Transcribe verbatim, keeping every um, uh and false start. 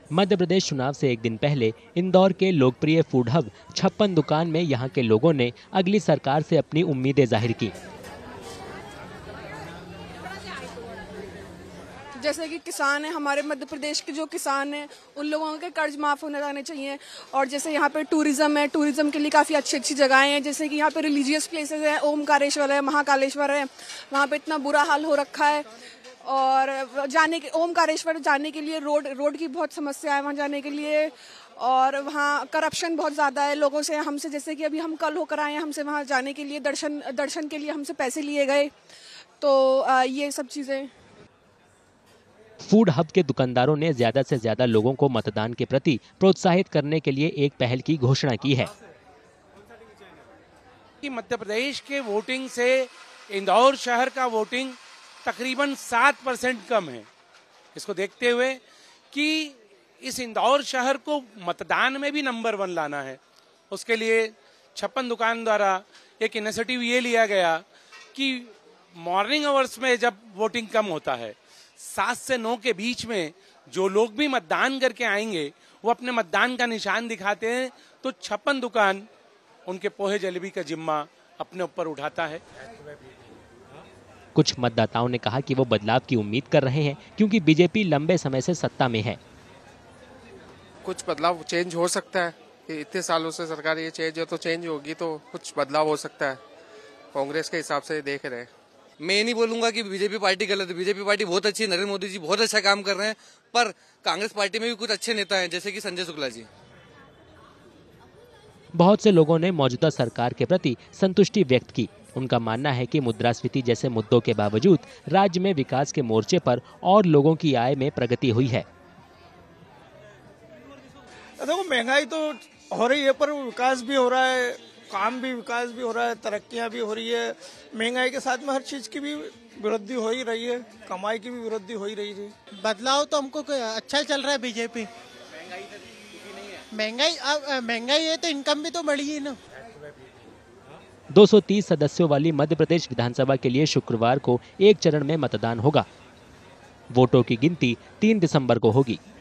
मध्य प्रदेश चुनाव से एक दिन पहले इंदौर के लोकप्रिय फूड हब छप्पन दुकान में यहां के लोगों ने अगली सरकार से अपनी उम्मीदें जाहिर की। जैसे कि किसान है, हमारे मध्य प्रदेश के जो किसान हैं उन लोगों के कर्ज माफ होने जाने चाहिए। और जैसे यहाँ पे टूरिज्म है, टूरिज्म के लिए काफ़ी अच्छी अच्छी जगहें हैं। जैसे कि यहाँ पे रिलीजियस प्लेसेस है, ओमकारेश्वर है, महाकालेश्वर है, वहाँ पे इतना बुरा हाल हो रखा है। और जाने के ओमकारेश्वर जाने के लिए रोड रोड की बहुत समस्या है वहाँ जाने के लिए। और वहाँ करप्शन बहुत ज़्यादा है। लोगों से हमसे, जैसे कि अभी हम कल होकर आए हैं, हमसे वहाँ जाने के लिए दर्शन दर्शन के लिए हमसे पैसे लिए गए। तो ये सब चीज़ें। फूड हब के दुकानदारों ने ज्यादा से ज्यादा लोगों को मतदान के प्रति प्रोत्साहित करने के लिए एक पहल की घोषणा की है कि मध्य प्रदेश के वोटिंग से इंदौर शहर का वोटिंग तकरीबन सात परसेंट कम है। इसको देखते हुए कि इस इंदौर शहर को मतदान में भी नंबर वन लाना है, उसके लिए छप्पन दुकान द्वारा एक इनिशिएटिव ये लिया गया कि मॉर्निंग आवर्स में जब वोटिंग कम होता है, सात से नौ के बीच में जो लोग भी मतदान करके आएंगे वो अपने मतदान का निशान दिखाते हैं, तो छप्पन दुकान उनके पोहे जलेबी का जिम्मा अपने ऊपर उठाता है। कुछ मतदाताओं ने कहा कि वो बदलाव की उम्मीद कर रहे हैं क्योंकि बीजेपी लंबे समय से सत्ता में है। कुछ बदलाव चेंज हो सकता है कि इतने सालों से सरकार ये चेंज है तो चेंज होगी, तो कुछ बदलाव हो सकता है। कांग्रेस के हिसाब से देख रहे हैं। मैं ये नहीं बोलूंगा कि बीजेपी पार्टी गलत है, बीजेपी पार्टी बहुत अच्छी है, नरेंद्र मोदी जी बहुत अच्छा काम कर रहे हैं, पर कांग्रेस पार्टी में भी कुछ अच्छे नेता हैं जैसे कि संजय शुक्ला जी। बहुत से लोगों ने मौजूदा सरकार के प्रति संतुष्टि व्यक्त की। उनका मानना है कि मुद्रास्फीति जैसे मुद्दों के बावजूद राज्य में विकास के मोर्चे पर और लोगों की आय में प्रगति हुई है। देखो, महंगाई तो हो रही है पर विकास भी हो रहा है, काम भी विकास भी हो रहा है, तरक्कियां भी हो रही है। महंगाई के साथ में हर चीज की भी वृद्धि हो ही रही है, कमाई की भी वृद्धि हो ही रही है। बदलाव तो हमको अच्छा चल रहा है। बीजेपी महंगाई महंगाई है तो इनकम भी तो बढ़ी है ना। दो सौ तीस सदस्यों वाली मध्य प्रदेश विधानसभा के लिए शुक्रवार को एक चरण में मतदान होगा। वोटों की गिनती तीन दिसंबर को होगी।